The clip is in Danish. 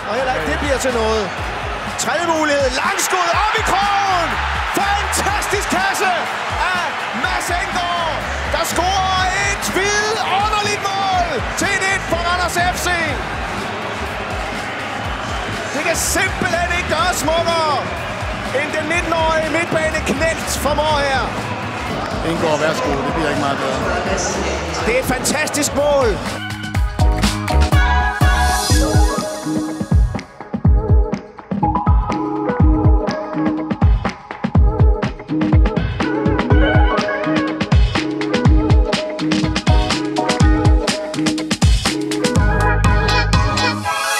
Og heller ikke det bliver til noget. Tredje mulighed. Langskud op i krogen. Fantastisk kasse af Mads Enggård, der scorer et vidunderligt mål til 1-1 for Randers FC. Det kan simpelthen ikke gøre smukkere, end den 19-årige midtbane Knælt formår her. Enggård, værsgo. Det bliver ikke meget bedre. Det er et fantastisk mål.